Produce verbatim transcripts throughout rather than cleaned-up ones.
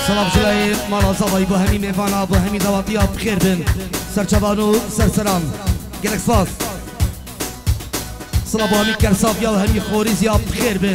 سلام جلای مالا زوای با همی میوانا با همی دواتی ها بخیر بن سرچوانو سرسران گلک سپاس سلام با همی کرساف یا همی خوریزی ها بخیر بن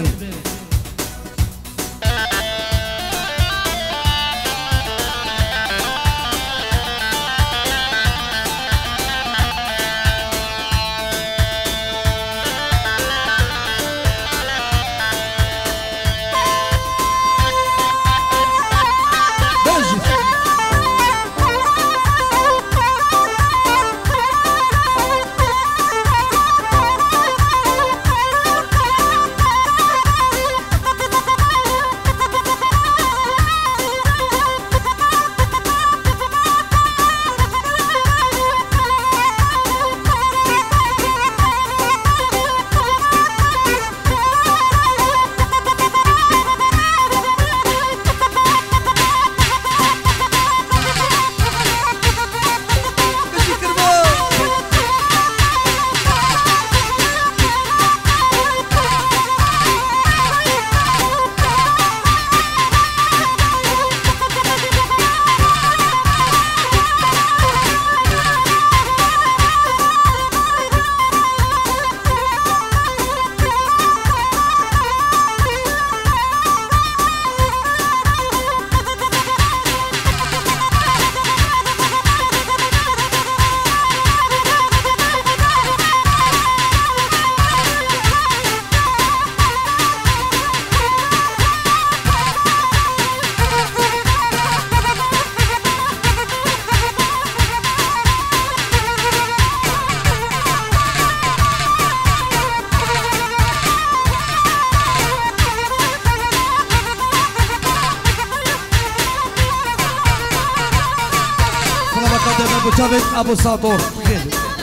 ابو ساطور بخير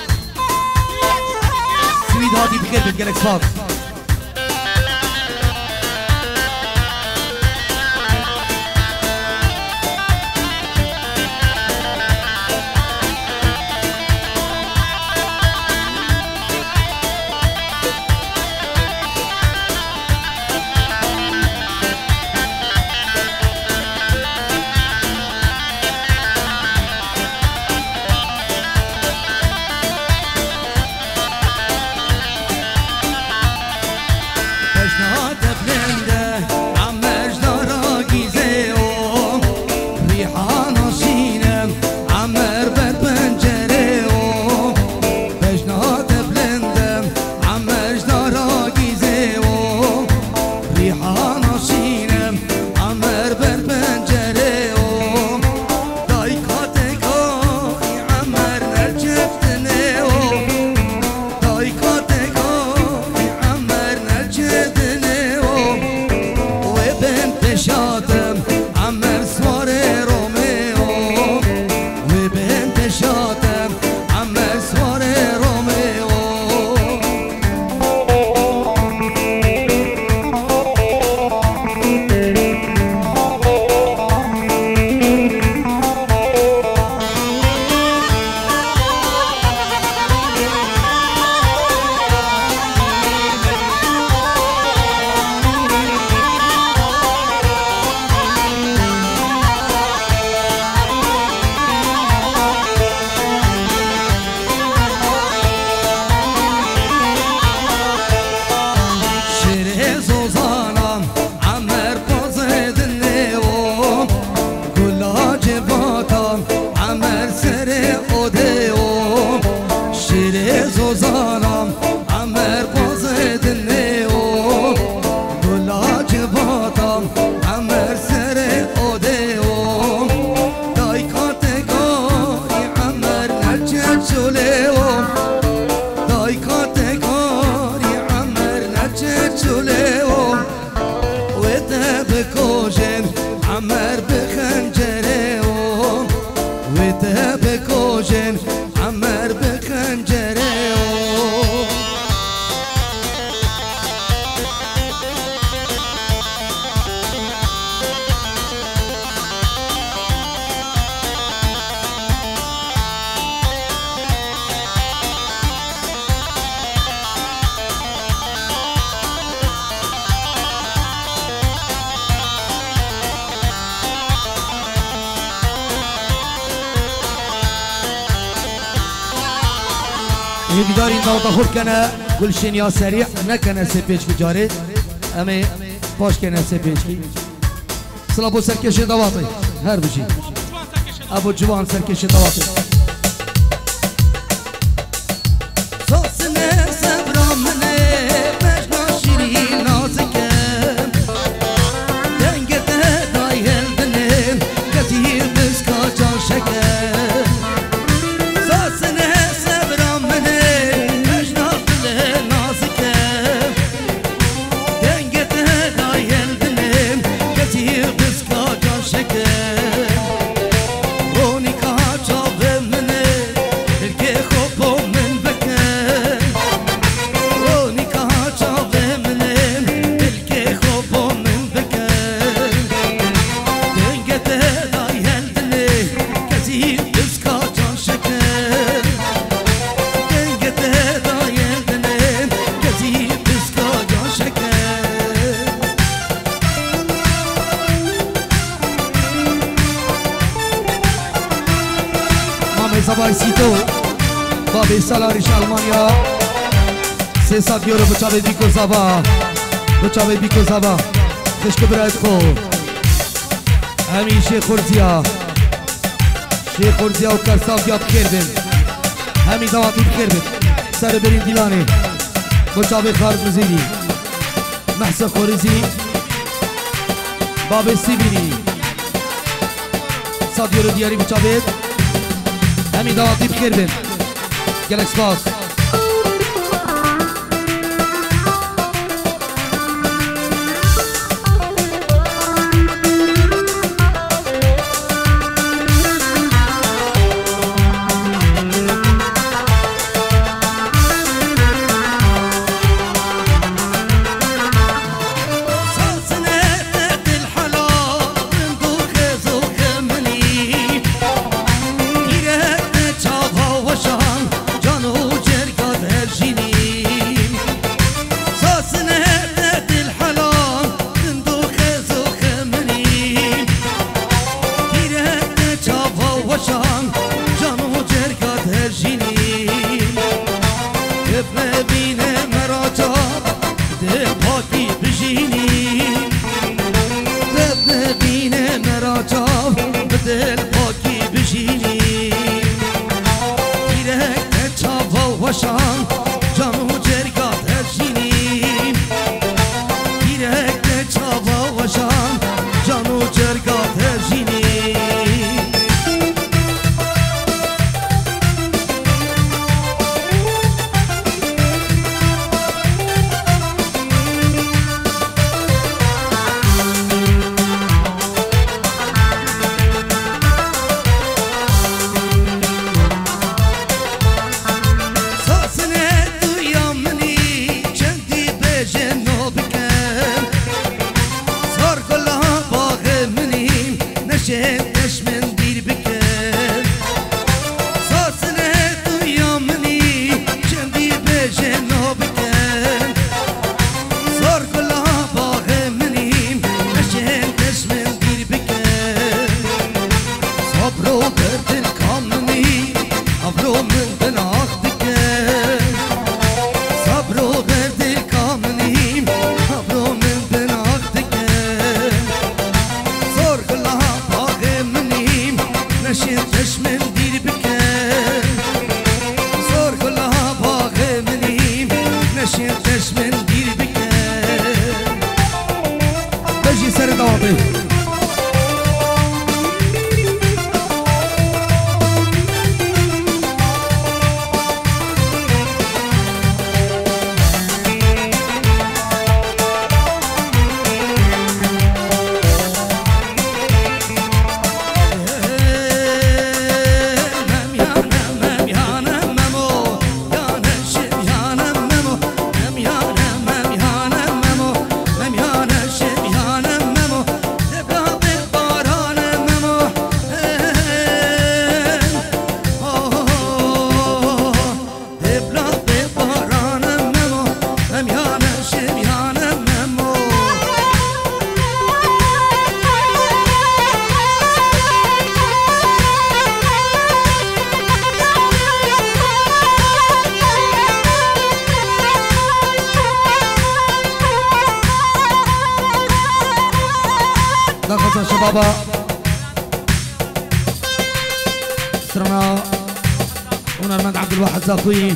سويد هادي بخير بتقلك صفاق نوگداری داوتا خود کنه گلشین یا سریع نکنه سه پیچ بجاره امی پاش کنه سه پیچ کی سلام بو سرکش دواتی هر بجی ابو جوان سرکش دواتی Sabarsito Babi Salariş Almanya Sesat Euro Bıçabe Biko Zaba Bıçabe Biko Zaba Teşke Birayet Kho Emin Şeyh Khurziya Şeyh Khurziya و Karsav Yap Kerbin Emin Davati Kerbin Sarı Berin Dilani Bıçabe Kharz Muzili Mahsa Khorizi Babi Sibini Sat Euro Diyari Bıçabe همین دواتی بخیر بین گلکس باز دخل شبابا سرنا هنرمند عبد الواحد زاكوي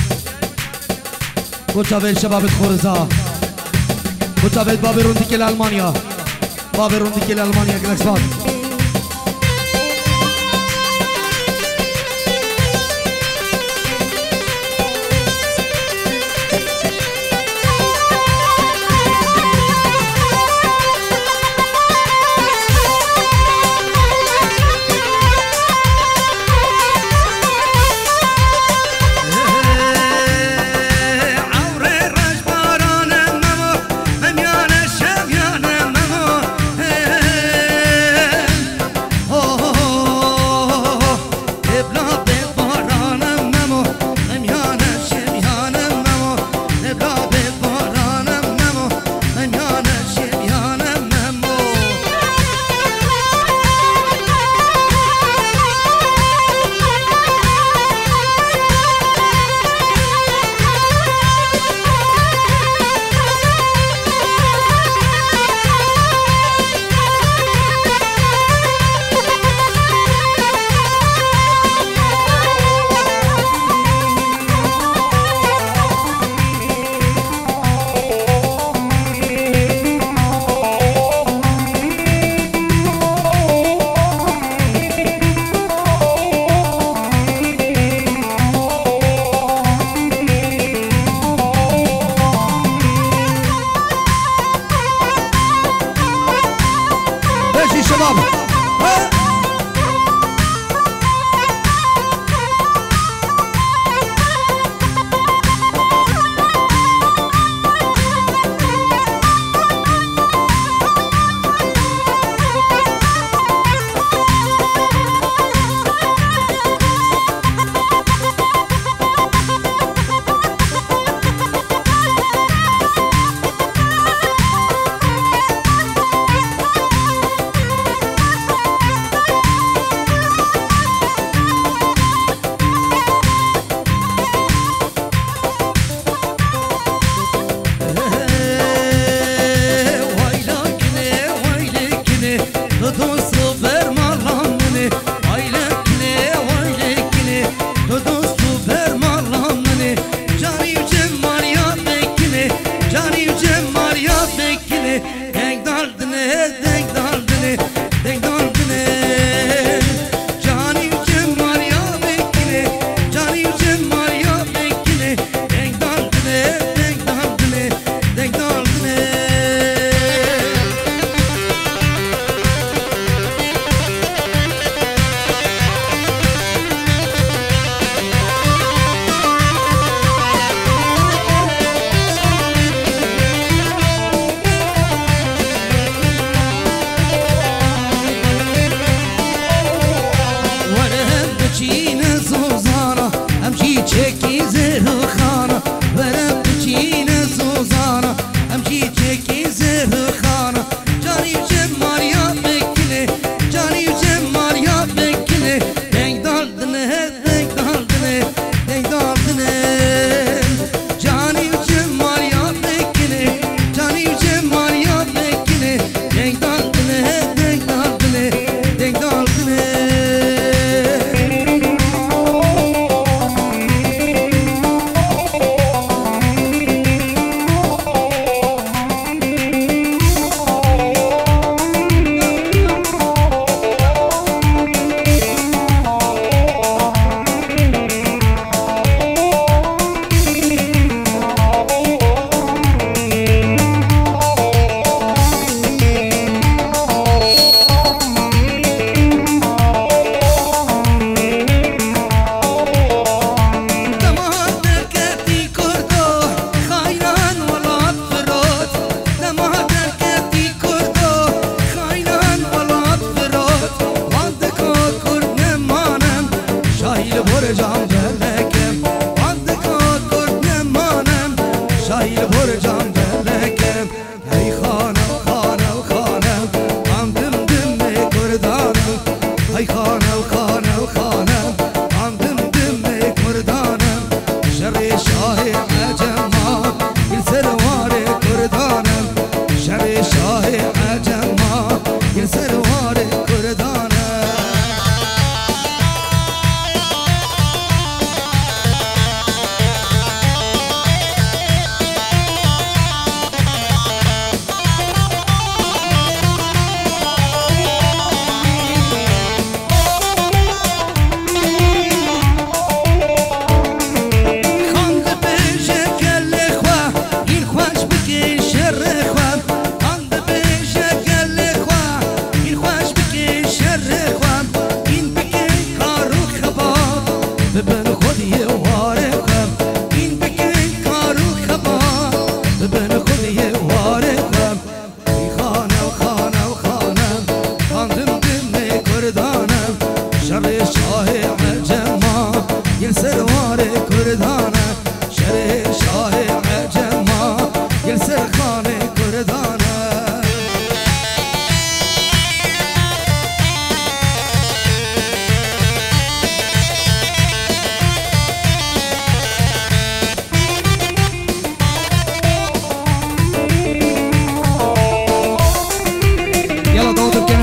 وتابع شباب خورزا وتابع بابي رونديكي لألمانيا بابي رونديكي لألمانيا جلاكسبات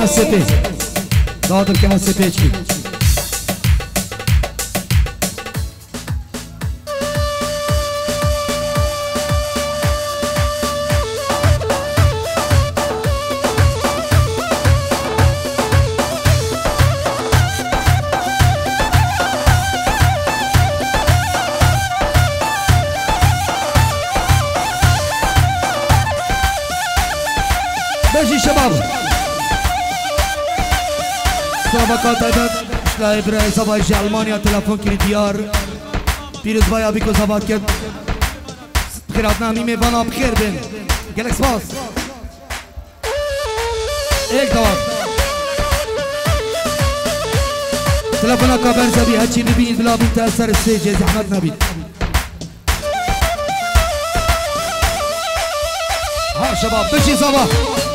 السبي داود الكنا السبي كي بجي شباب سابقات عدد اشتلاعي برای سبایش المانیا تلفن کری دیار پیروز بایا بیکو زباد کرد خیرات نامی میوانا بخیر بین گلک سپاس ایک دوار تلفن کابن زبی هچی ببینید بلا بین تأثر استیج زحمت نبید ها شباب بجی زبا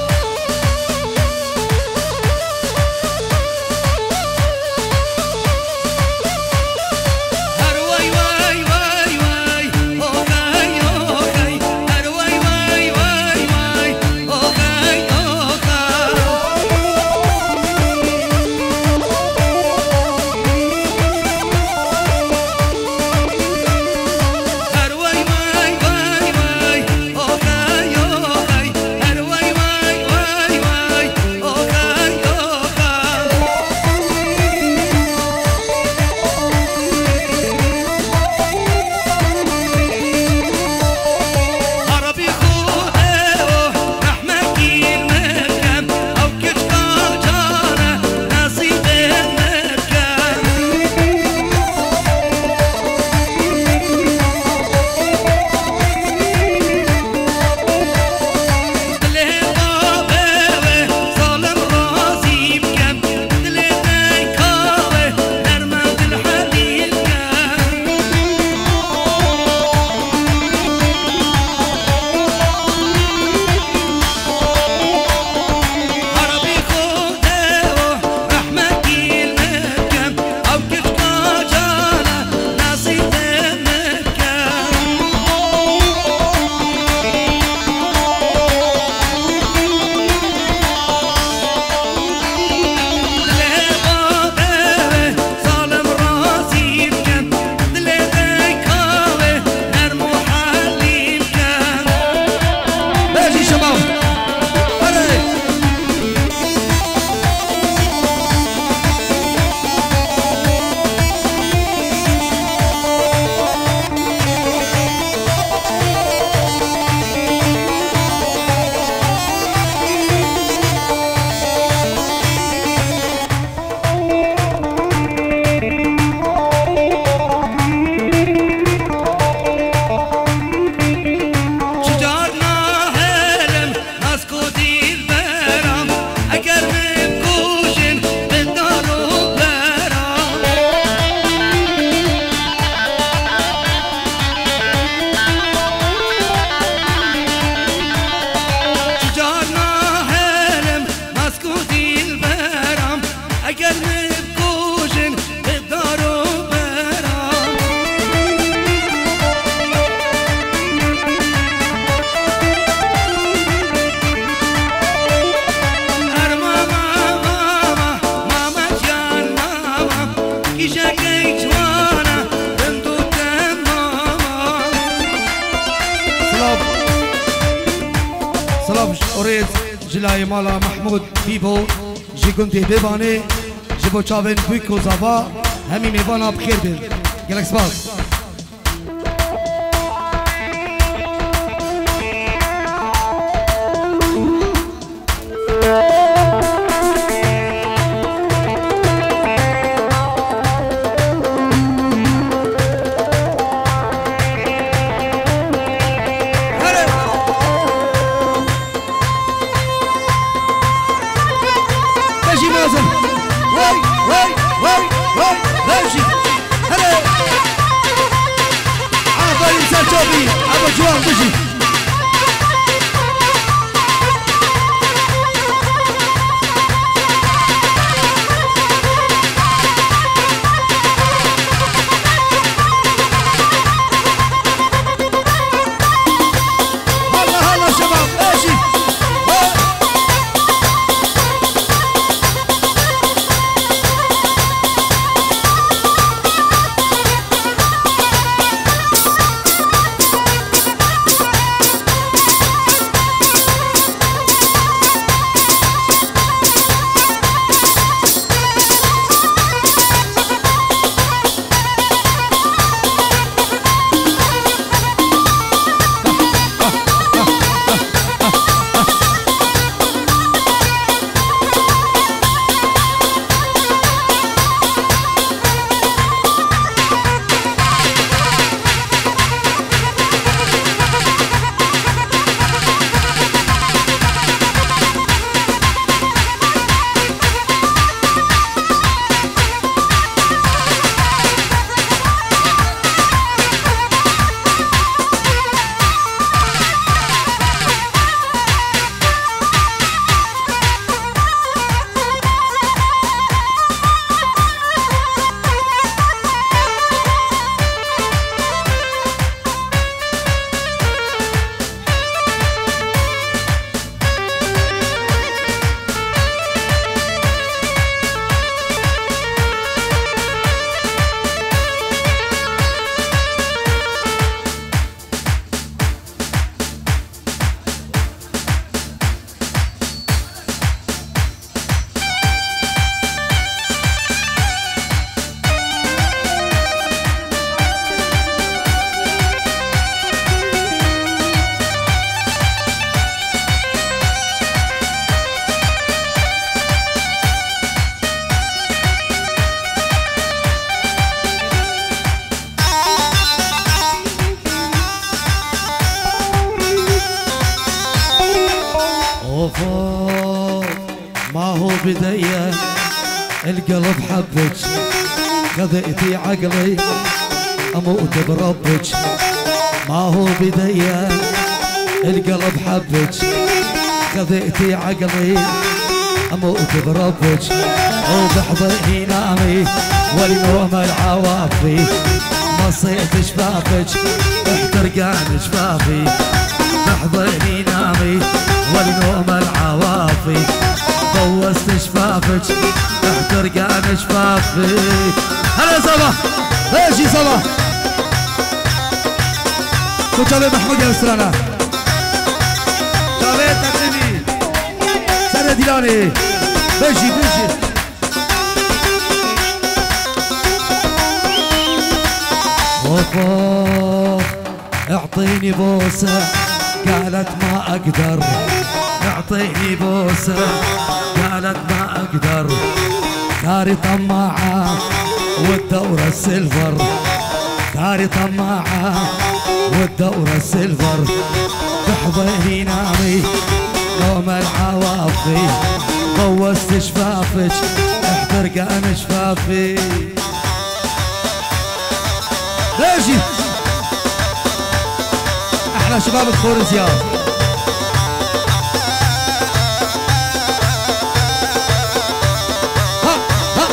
أريد جلاي مالا محمود بيبو جي كنتي بيباني جبو تشافين بيكو زابا همي ميبانا بخير بين جالك سباس أبو جوان بجي هلا هلا شباب اجي ما هو بديا القلب حبك خذيتي عقلي اموت بربك ما هو بديا القلب حبك خذيتي عقلي اموت بربك وبحضني نامي والنوم العوافي مصيت شفافك احترقان شفافي بحضني نامي والنوم العوافي بوست شفافك احترقان شفافي هلا صباح ايشي صباح كنت شباب محمود يا استرانا شباب تقريبي سنة ديلاني بيجي بيجي وفوق اعطيني بوسة قالت ما اقدر اعطيني بوسة قالت ما اقدر داري طماعة والدورة السيلفر داري طماعة والدورة السيلفر بحضني نامي نوم العوافي بوست شفافك احترقان شفافي ليجي احلى شباب الخور زياد ها ها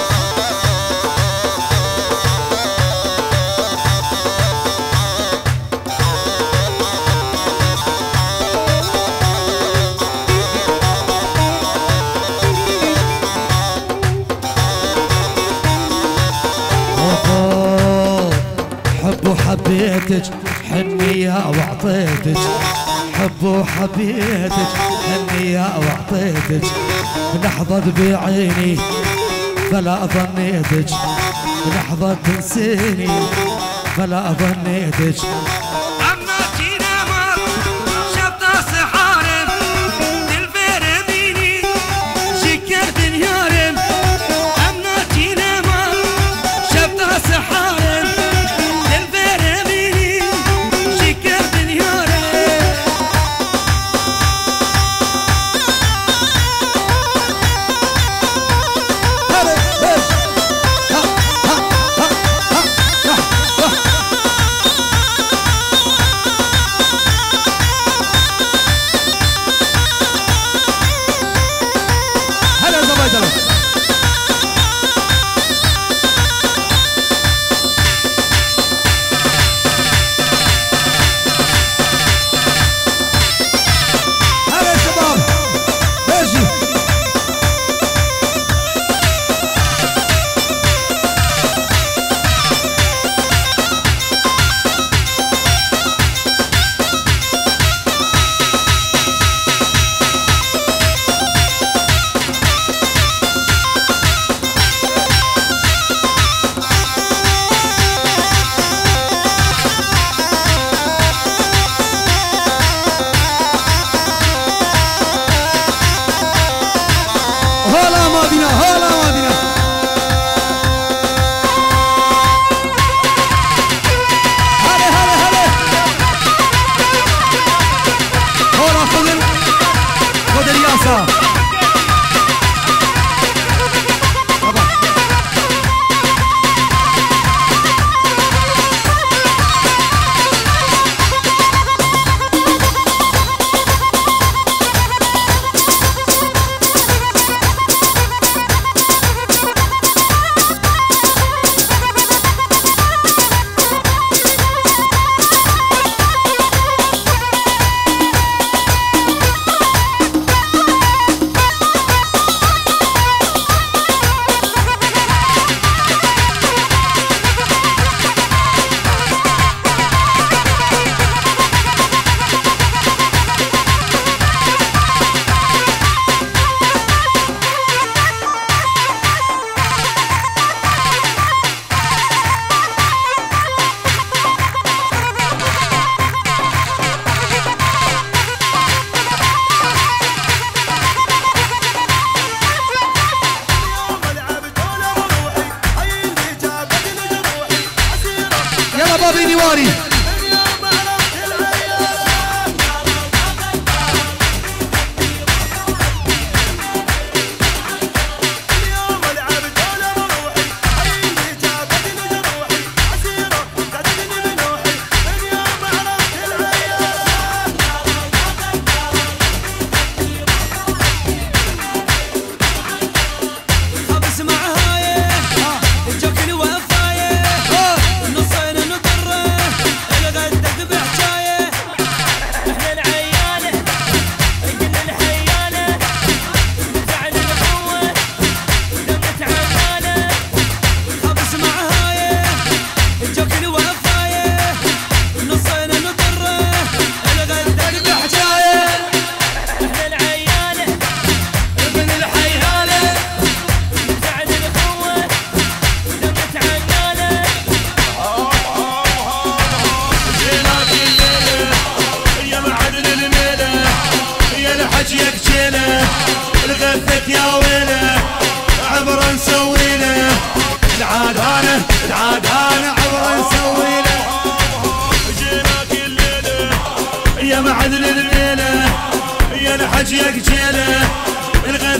حب وحبيتك حنية واعطيتك حب وحبيتك حنية واعطيتك بلحظة بعيني فلا ظنيتك بلحظة تنسيني فلا ظنيتك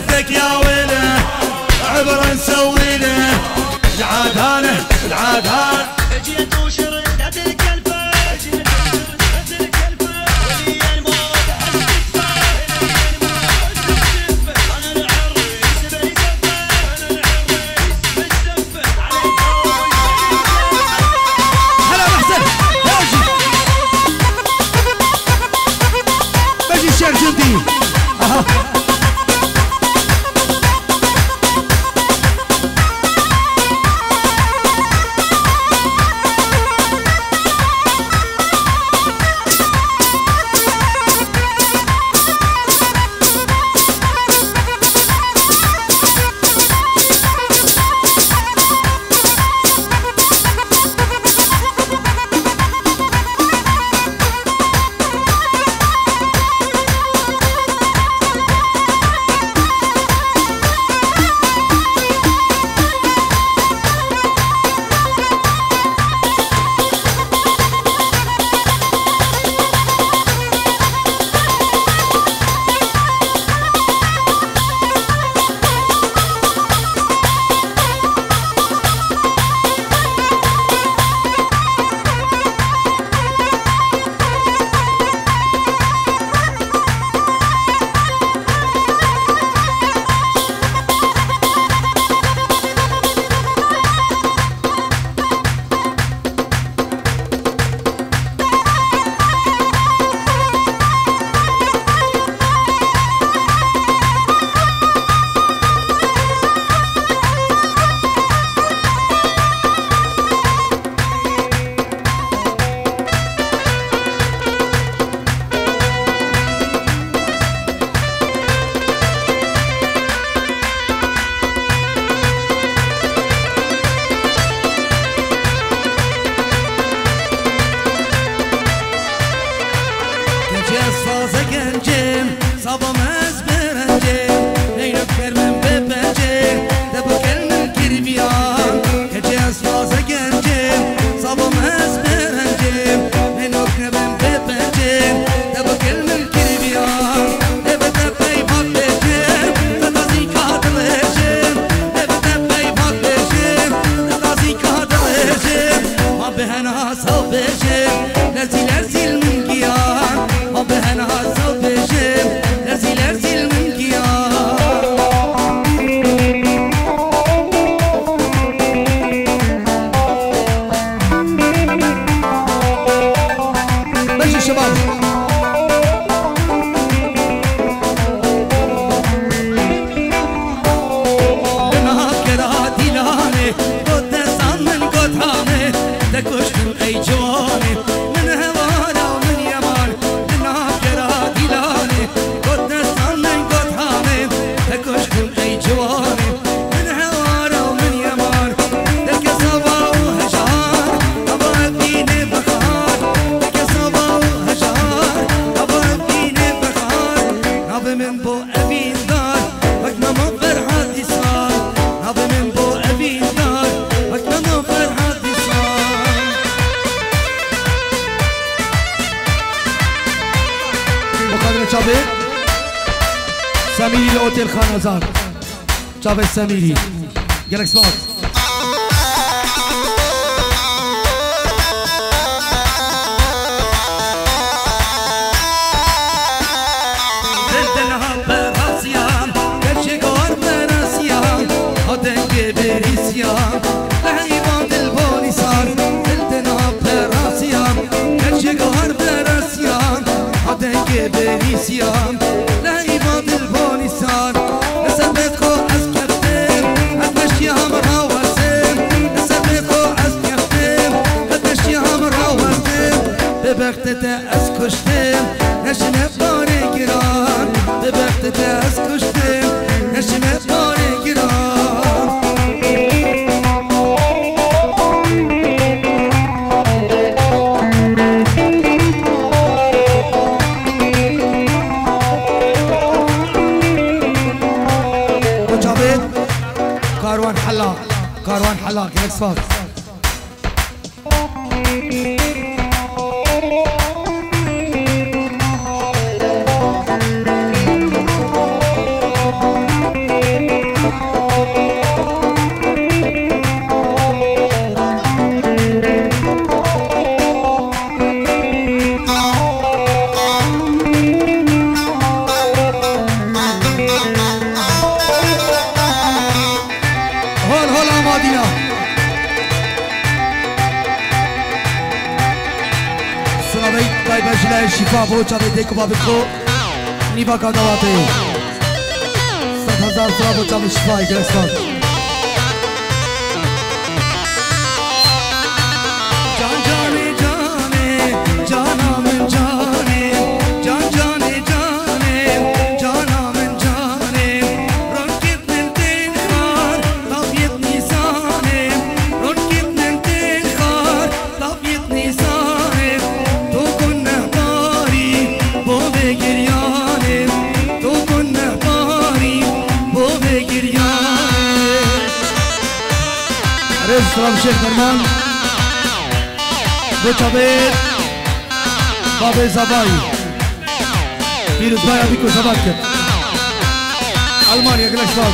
بردك يا ويله عبره نسوي له العادانه العادانه جيت وشردت الكلفه جيت وشردت الكلفه ولي الموت حسك انا العريس بالزفه انا العريس بالزفه على الفوز هلا محسن باجي باجي الشيخ جندي اها سميري اوتيل خانزار جاوید سميري جالكس باكس بريسيان لعيبان البوليسان نسبت خو از كفتم هتمشي هم راوسم نسبت خو از كفتم هتمشي هم راوسم ببختت از كشتم نشنه باري گران ببختت از كشتم نشنه باري گران كاروان حلاق كاروان حلاق يا صفات دینا سلامه بای بجله شفا بو چاوه دیکو بابی خو نیبا کا دواته ست هزار سلام بو چاوه شفای گرستان جان جانه جانه جانم جانه جان جانه جانه جانم جانه رنگت ننتین خار طبیعت نیسانه رنگت ننتین خار طبیعت نیسانه تو کن نهباری بو بگریانه تو کن نهباری بو بگریانه رز سلام شیخ درمان دو چابه باب زبایی پیروز بای ابی کو زبان کرد المانیا گلش باز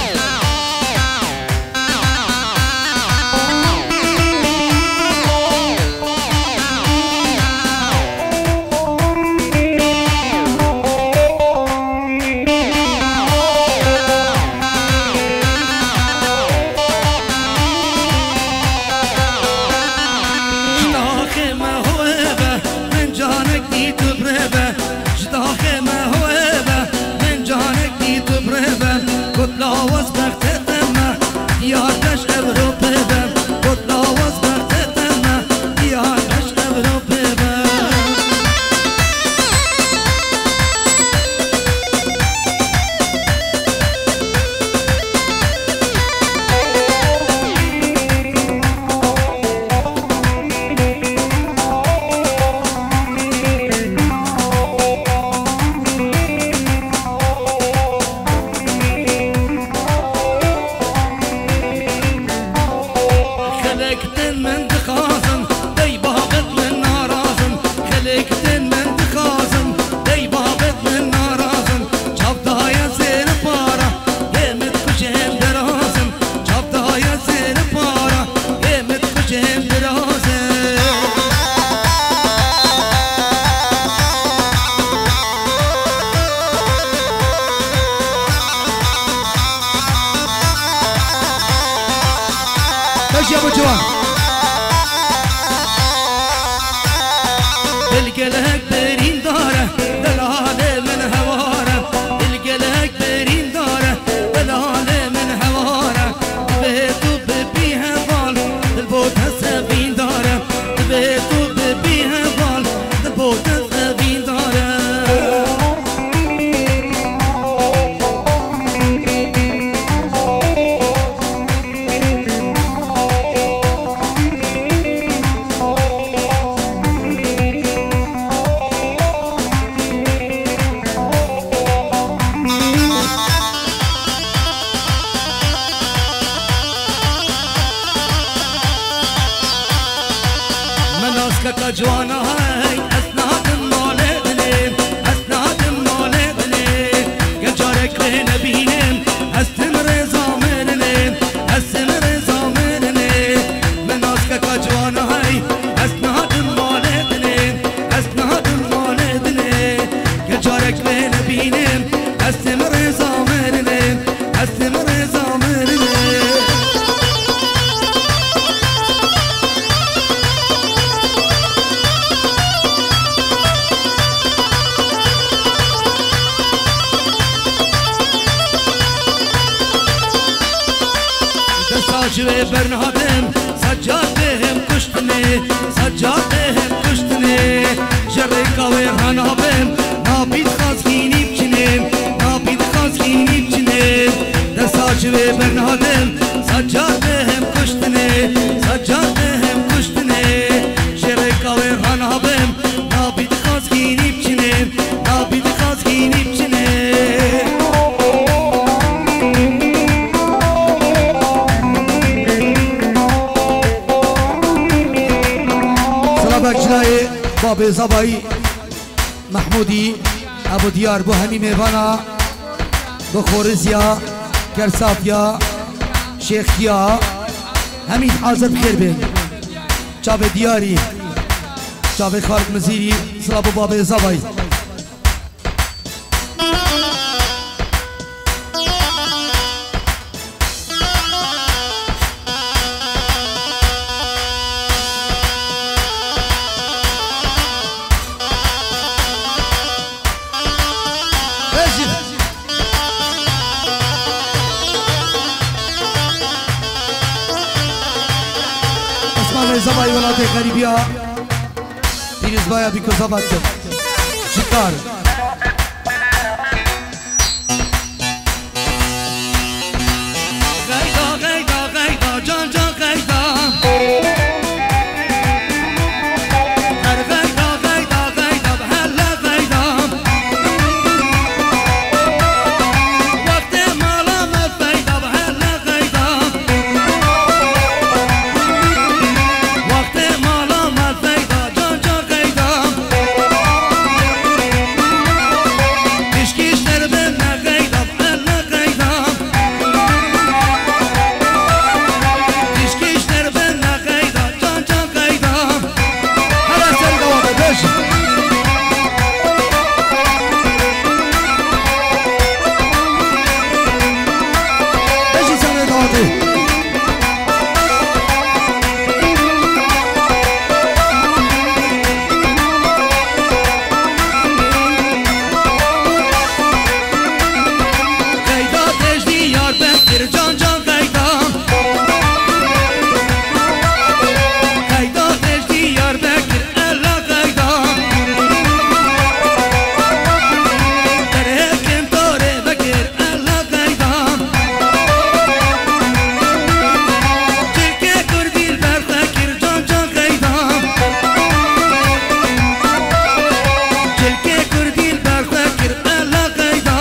يا ابو جوان القلق برين داره دلاله من هواره القلق برين داره دلاله من هواره بيتو ببيها ضال البوت هسبين داره بيتو ببيها ضال البوت هسبين داره جوانا هاي اسناد مولدني اسناد مولدني يا جارك لنا بينم استمر زامنني استمر زامنني من اسكك جوانا هاي اسناد مولدني اسناد مولدني يا جارك لنا بينم استمر زامنني استمر زامنني ساجوه برنادم سجادهم کشتنی سجادهم کشتنی جرکاوه هنابم نابید خازگینی بچنیم نابید خازگینی بچنیم ده ساجوه برنادم سجادهم کشتنی سجادهم کشتنی جرکاوه هنابم نابید خازگینی بچنیم نابید خازگینی بچنیم بجلای باب زبایی محمودی ابو دیار بو همی میوانا بو خورزیا کرسافیا شیخیا همین حاضر بخیر بین چاوه دیاری چاوه خالق مزیری سلام باب زبایی زبای ولایت غریبیا پیروز بایا بیکو زباد شکار غیدا غیدا غیدا جان جان غیدا هر غیدا غیدا غیدا بحلا غیدا وقت مالا مفیدا بحلا غیدا وقت مالا مفیدا جان جان غیدا کشکش در بن غیدا بحلا غیدا کشکش در بن غیدا جان جان غیدا هلا سر دوام بش بشی سر دوام غیدا تجدی یار بکر جان جان غیدا غیدا تجدی یار بکر الا غیدا در هکن توره بکر الا غیدا چلکه کردیل بر بکر جان جان غیدا چلکه کردیل بر بکر الا غیدا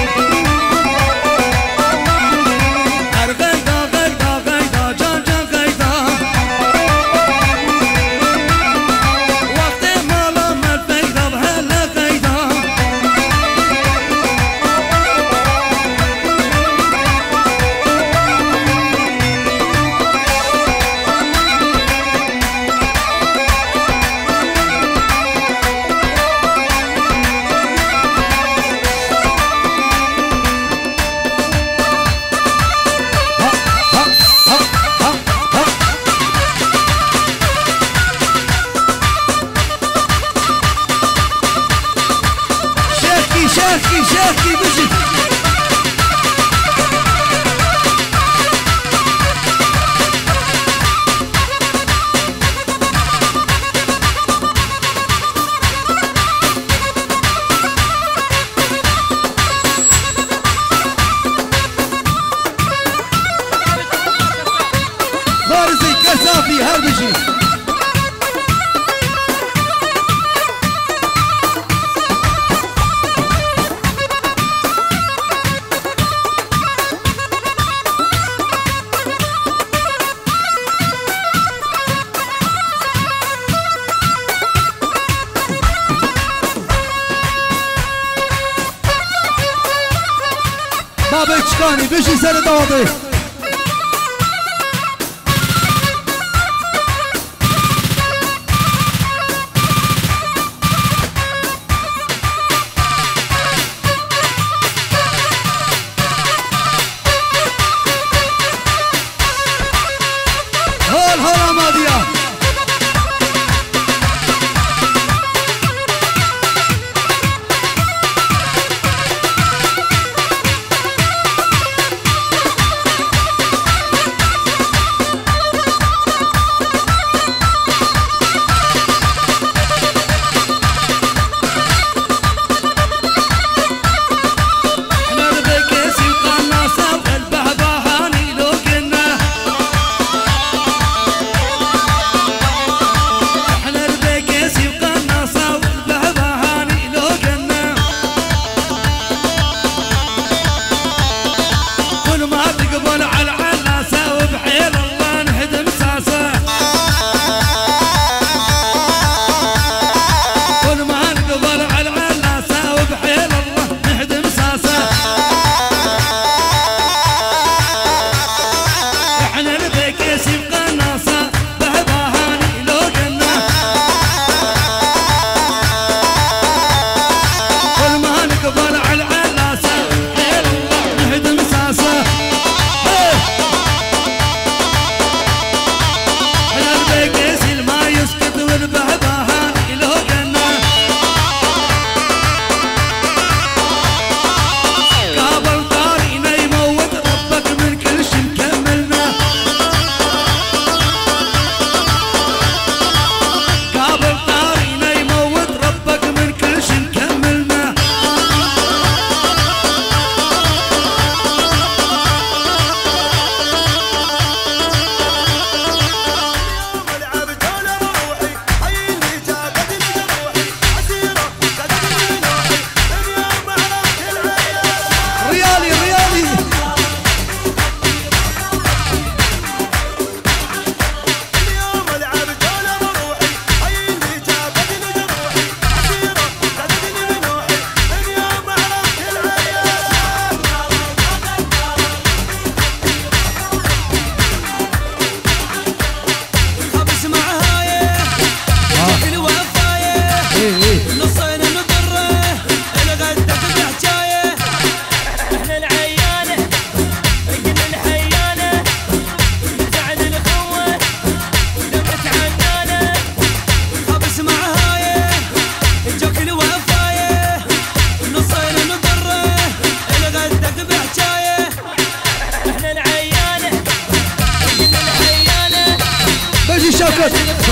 هر غیدا غیدا غیدا جان جان غیدا وقت مالا مفیدا بحلا غیدا شرقی شرقی شرقی بشی بارزی کسافی هر بشی بابا چکانی بشی سر داده هول هول آمادیا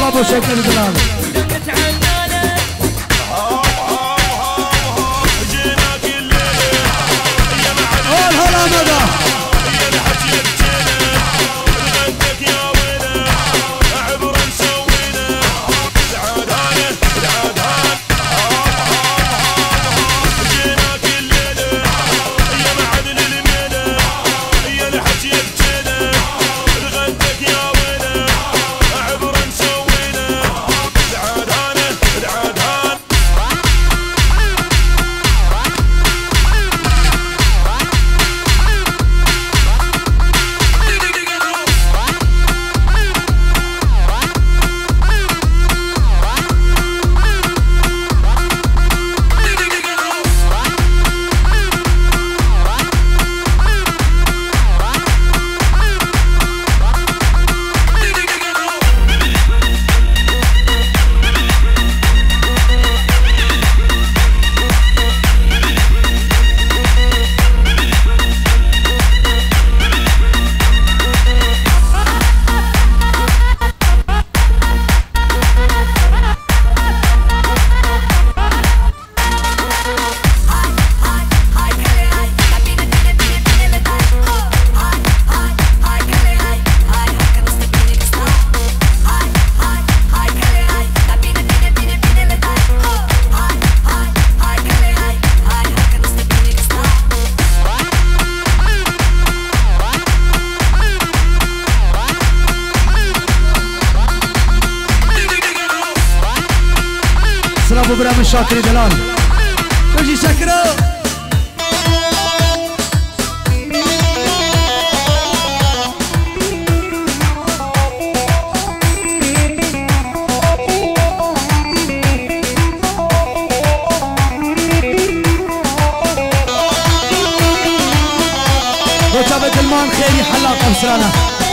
ابو شكر دلال قول هلا مدى ابو ابراهيم الشاكري دلال تجي شكره وجابت المان خيري حلاقه بسرانه